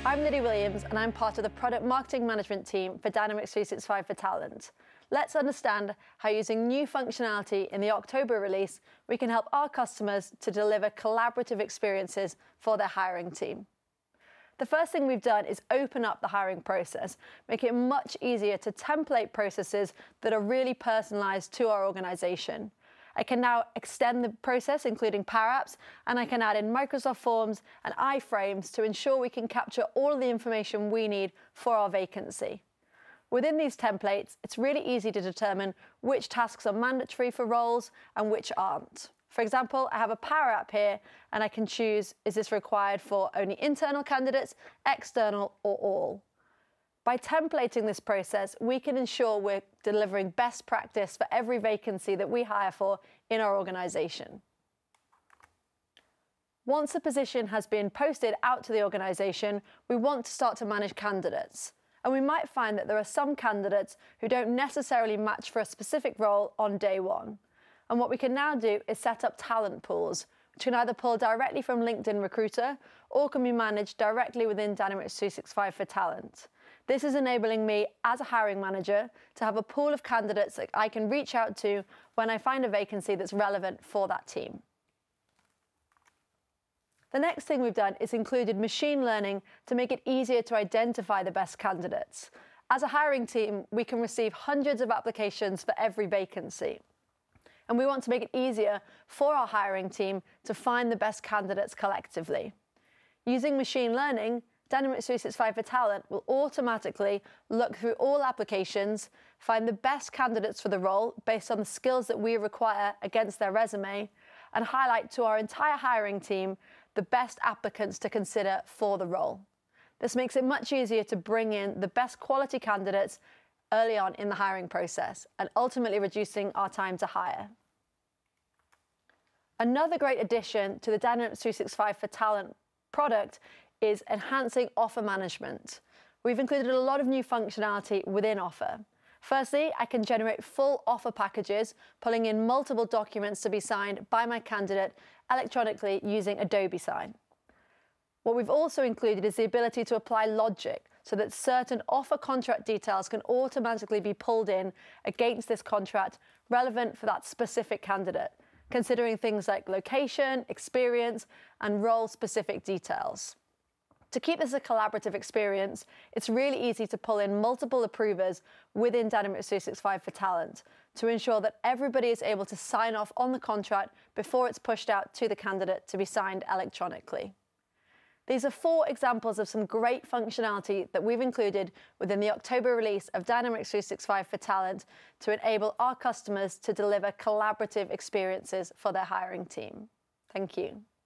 I'm Lydia Williams, and I'm part of the Product Marketing Management team for Dynamics 365 for Talent. Let's understand how using new functionality in the October release, we can help our customers to deliver collaborative experiences for their hiring team. The first thing we've done is open up the hiring process, make it much easier to template processes that are really personalized to our organization. I can now extend the process, including Power Apps, and I can add in Microsoft Forms and iframes to ensure we can capture all of the information we need for our vacancy. Within these templates, it's really easy to determine which tasks are mandatory for roles and which aren't. For example, I have a Power App here, and I can choose, is this required for only internal candidates, external, or all? By templating this process, we can ensure we're delivering best practice for every vacancy that we hire for in our organization. Once a position has been posted out to the organization, we want to start to manage candidates. And we might find that there are some candidates who don't necessarily match for a specific role on day one. And what we can now do is set up talent pools, which can either pull directly from LinkedIn Recruiter or can be managed directly within Dynamics 365 for Talent. This is enabling me, as a hiring manager, to have a pool of candidates that I can reach out to when I find a vacancy that's relevant for that team. The next thing we've done is included machine learning to make it easier to identify the best candidates. As a hiring team, we can receive hundreds of applications for every vacancy. And we want to make it easier for our hiring team to find the best candidates collectively. Using machine learning, Dynamics 365 for Talent will automatically look through all applications, find the best candidates for the role based on the skills that we require against their resume, and highlight to our entire hiring team the best applicants to consider for the role. This makes it much easier to bring in the best quality candidates early on in the hiring process and ultimately reducing our time to hire. Another great addition to the Dynamics 365 for Talent product is enhancing offer management. We've included a lot of new functionality within Offer. Firstly, I can generate full offer packages, pulling in multiple documents to be signed by my candidate electronically using Adobe Sign. What we've also included is the ability to apply logic so that certain offer contract details can automatically be pulled in against this contract relevant for that specific candidate, considering things like location, experience, and role-specific details. To keep this a collaborative experience, it's really easy to pull in multiple approvers within Dynamics 365 for Talent to ensure that everybody is able to sign off on the contract before it's pushed out to the candidate to be signed electronically. These are 4 examples of some great functionality that we've included within the October release of Dynamics 365 for Talent to enable our customers to deliver collaborative experiences for their hiring team. Thank you.